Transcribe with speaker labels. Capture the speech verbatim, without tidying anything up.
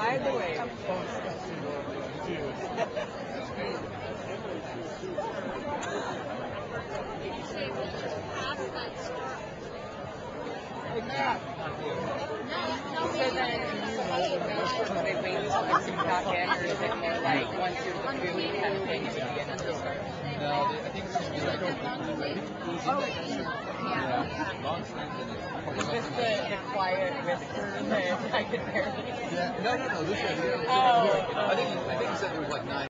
Speaker 1: Either way. So then, they wait until the two got in, or is it more like once you're the food kind of thing, you begin and just start?
Speaker 2: No, I think it's just like
Speaker 1: Oh, yeah. Is this the, the quiet whisper that I could barely?
Speaker 2: Yeah, no, no, no. This one here.
Speaker 1: Oh.
Speaker 2: I think I think you said there was like nine.